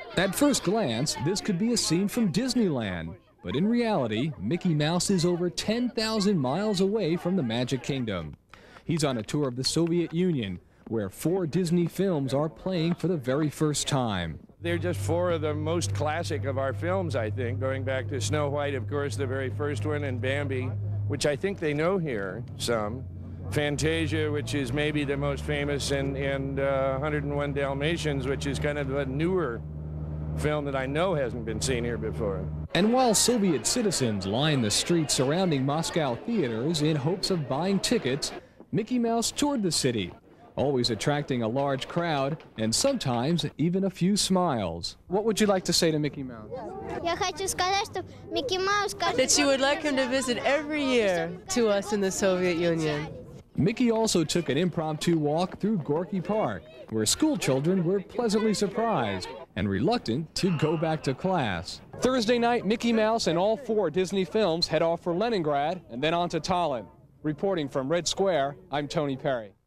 At first glance, this could be a scene from Disneyland, but in reality, Mickey Mouse is over 10,000 miles away from the Magic Kingdom. He's on a tour of the Soviet Union, where 4 Disney films are playing for the very first time. They're just 4 of the most classic of our films, I think, going back to Snow White, of course, the very first one, and Bambi, which I think they know here some. Fantasia, which is maybe the most famous, and 101 Dalmatians, which is kind of a newer film that I know hasn't been seen here before. And while Soviet citizens line the streets surrounding Moscow theaters in hopes of buying tickets, Mickey Mouse toured the city, always attracting a large crowd and sometimes even a few smiles. What would you like to say to Mickey Mouse? That you would like him to visit every year to us in the Soviet Union. Mickey also took an impromptu walk through Gorky Park, where school children were pleasantly surprised and reluctant to go back to class. Thursday night, Mickey Mouse and all 4 Disney films head off for Leningrad and then on to Tallinn. Reporting from Red Square, I'm Tony Perri.